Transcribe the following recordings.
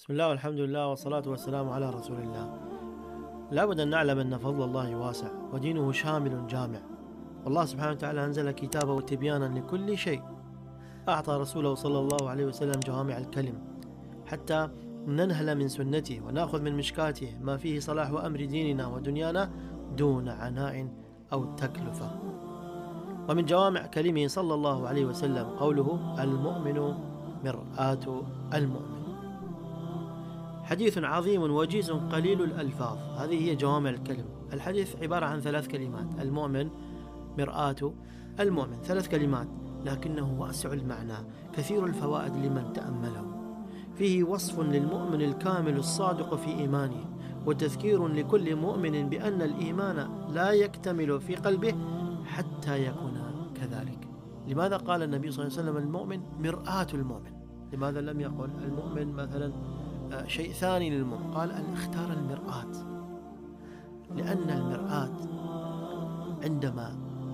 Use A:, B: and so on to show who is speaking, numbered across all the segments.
A: بسم الله والحمد لله والصلاة والسلام على رسول الله. لابد أن نعلم أن فضل الله واسع ودينه شامل جامع، والله سبحانه وتعالى أنزل كتابه تبيانا لكل شيء، أعطى رسوله صلى الله عليه وسلم جوامع الكلم حتى ننهل من سنته ونأخذ من مشكاته ما فيه صلاح أمر ديننا ودنيانا دون عناء أو تكلفة. ومن جوامع كلمه صلى الله عليه وسلم قوله: المؤمن مرآة المؤمن. حديث عظيم وجيز قليل الألفاظ، هذه هي جوامع الكلم. الحديث عبارة عن 3 كلمات: المؤمن، مرآة المؤمن، 3 كلمات، لكنه واسع المعنى كثير الفوائد لمن تأمله. فيه وصف للمؤمن الكامل الصادق في إيمانه، وتذكير لكل مؤمن بأن الإيمان لا يكتمل في قلبه حتى يكون كذلك. لماذا قال النبي صلى الله عليه وسلم المؤمن مرآة المؤمن؟ لماذا لم يقل المؤمن مثلا شيء ثاني للمؤمن؟ قال اختار المرآة، لأن المرآة عندما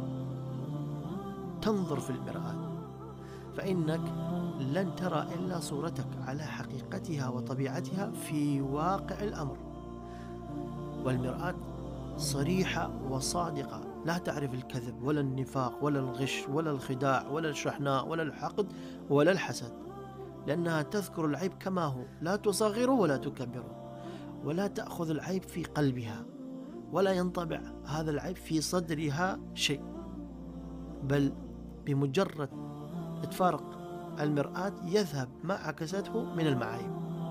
A: تنظر في المرآة فإنك لن ترى إلا صورتك على حقيقتها وطبيعتها في واقع الأمر. والمرآة صريحة وصادقة، لا تعرف الكذب ولا النفاق ولا الغش ولا الخداع ولا الشحناء ولا الحقد ولا الحسد، لأنها تذكر العيب كما هو، لا تصغره ولا تكبره، ولا تأخذ العيب في قلبها، ولا ينطبع هذا العيب في صدرها شيء، بل بمجرد تفارق المرآة يذهب ما عكسته من المعايب.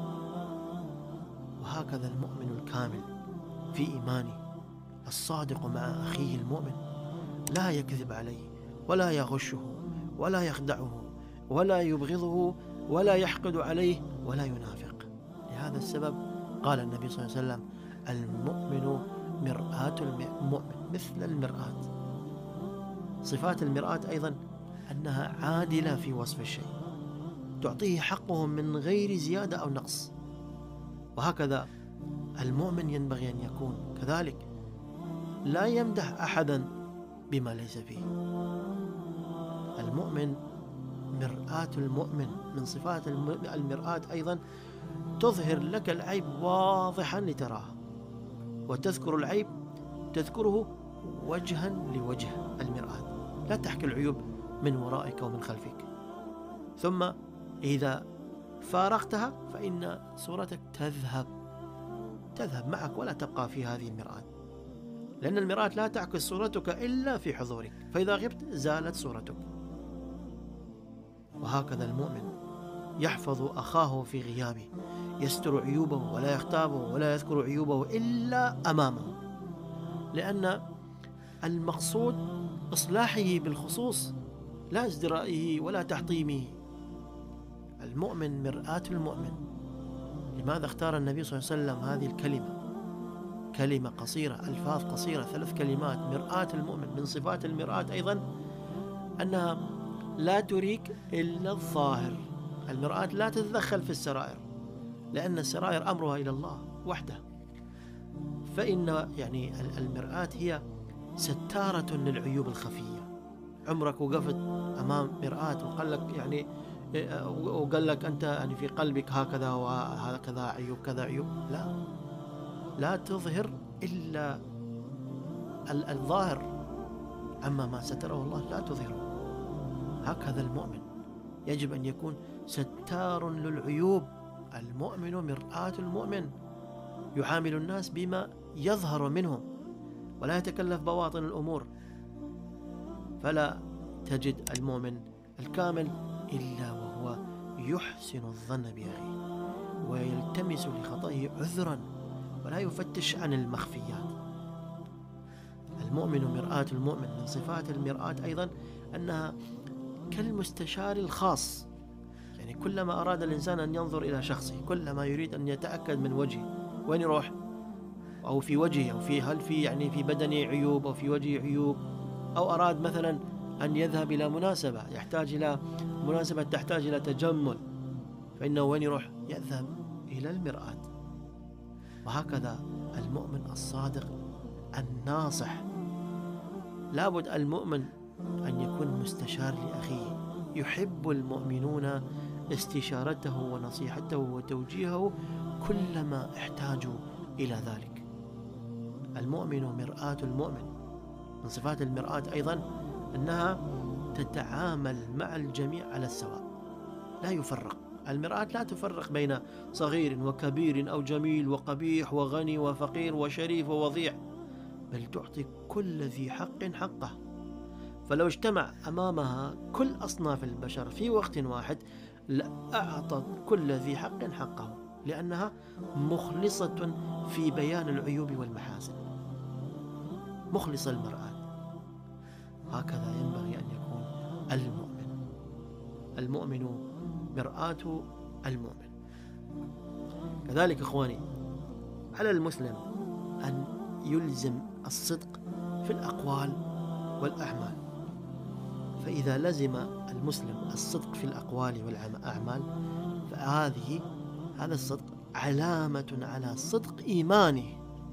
A: وهكذا المؤمن الكامل في إيمانه الصادق مع أخيه المؤمن لا يكذب عليه ولا يغشه ولا يخدعه ولا يبغضه ولا يحقد عليه ولا ينافق. لهذا السبب قال النبي صلى الله عليه وسلم: المؤمن مرآة المؤمن مثل المرآة. صفات المرآة أيضا أنها عادلة في وصف الشيء، تعطيه حقه من غير زيادة أو نقص. وهكذا المؤمن ينبغي أن يكون كذلك، لا يمدح أحدا بما ليس فيه. المؤمن مرآة المؤمن. من صفات المرآة أيضا تظهر لك العيب واضحا لتراه، وتذكر العيب تذكره وجها لوجه. المرآة لا تحكي العيوب من ورائك ومن خلفك، ثم إذا فارقتها فإن صورتك تذهب معك ولا تبقى في هذه المرآة، لأن المرآة لا تعكس صورتك إلا في حضورك، فإذا غبت زالت صورتك. وهكذا المؤمن يحفظ أخاه في غيابه، يستر عيوبه ولا يغتابه ولا يذكر عيوبه إلا أمامه، لأن المقصود إصلاحه بالخصوص لا ازدرائه ولا تحطيمه. المؤمن مرآة المؤمن. لماذا اختار النبي صلى الله عليه وسلم هذه الكلمة؟ كلمة قصيرة، ألفاظ قصيرة، 3 كلمات: مرآة المؤمن. من صفات المرآة أيضا أنها لا تريك إلا الظاهر. المرآة لا تتدخل في السرائر، لأن السرائر أمرها إلى الله وحده. فإن يعني المرآة هي ستارة للعيوب الخفية. عمرك وقفت أمام مرآة وقال لك وقال لك أنت في قلبك هكذا وهكذا عيوب كذا عيوب؟ لا تظهر إلا الظاهر، أما ما ستره الله لا تظهره. هكذا المؤمن يجب أن يكون ستار للعيوب. المؤمن مرآة المؤمن، يعامل الناس بما يظهر منهم ولا يتكلف بواطن الأمور. فلا تجد المؤمن الكامل إلا وهو يحسن الظن بأخيه ويلتمس لخطئه عذرا ولا يفتش عن المخفيات. المؤمن مرآة المؤمن. من صفات المرآة أيضا أنها كالمستشار الخاص، يعني كلما أراد الإنسان أن ينظر إلى شخصه، كلما يريد أن يتأكد من وجهه وين يروح، أو في وجهه، أو هل في بدنه عيوب أو في وجهه عيوب، أو أراد مثلا أن يذهب إلى مناسبة يحتاج إلى مناسبة تحتاج إلى تجمل، فإنه وين يروح؟ يذهب إلى المرآة. وهكذا المؤمن الصادق الناصح. لابد المؤمن أن يكون مستشار لأخيه. يحب المؤمنون استشارته ونصيحته وتوجيهه كلما احتاجوا إلى ذلك. المؤمن مرآة المؤمن. من صفات المرآة أيضا أنها تتعامل مع الجميع على السواء، لا يفرق. المرآة لا تفرق بين صغير وكبير أو جميل وقبيح وغني وفقير وشريف ووضيع، بل تعطي كل ذي حق حقه. فلو اجتمع أمامها كل أصناف البشر في وقت واحد لأعطت كل ذي حق حقه، لأنها مخلصة في بيان العيوب والمحاسن، مخلص المرآة. هكذا ينبغي أن يكون المؤمن. المؤمن مرآة المؤمن. كذلك إخواني، على المسلم أن يلزم الصدق في الأقوال والأعمال. فإذا لزم المسلم الصدق في الأقوال والأعمال هذا الصدق علامة على صدق إيمانه.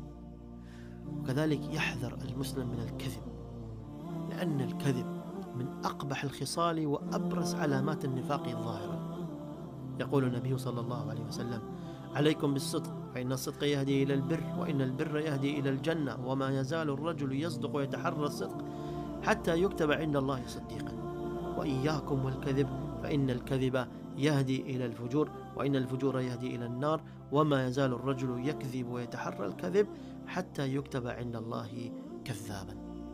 A: وكذلك يحذر المسلم من الكذب، لأن الكذب من أقبح الخصال وأبرز علامات النفاق الظاهرة. يقول النبي صلى الله عليه وسلم: عليكم بالصدق فإن الصدق يهدي إلى البر، وإن البر يهدي إلى الجنة، وما يزال الرجل يصدق ويتحرى الصدق حتى يكتب عند الله صديقا. وإياكم والكذب فإن الكذب يهدي إلى الفجور، وإن الفجور يهدي إلى النار، وما يزال الرجل يكذب ويتحرى الكذب حتى يكتب عند الله كذابا.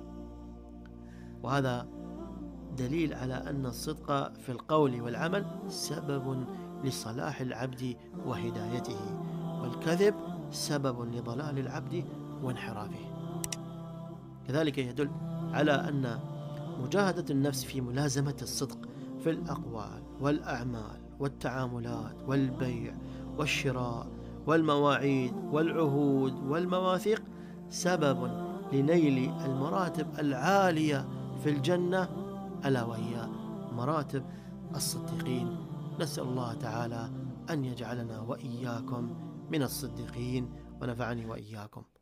A: وهذا دليل على أن الصدق في القول والعمل سبب لصلاح العبد وهدايته، والكذب سبب لضلال العبد وانحرافه. كذلك يدل على أن مجاهدة النفس في ملازمة الصدق في الأقوال والأعمال والتعاملات والبيع والشراء والمواعيد والعهود والمواثيق سبب لنيل المراتب العالية في الجنة، ألا وهي مراتب الصديقين. نسأل الله تعالى أن يجعلنا وإياكم من الصديقين، ونفعني وإياكم.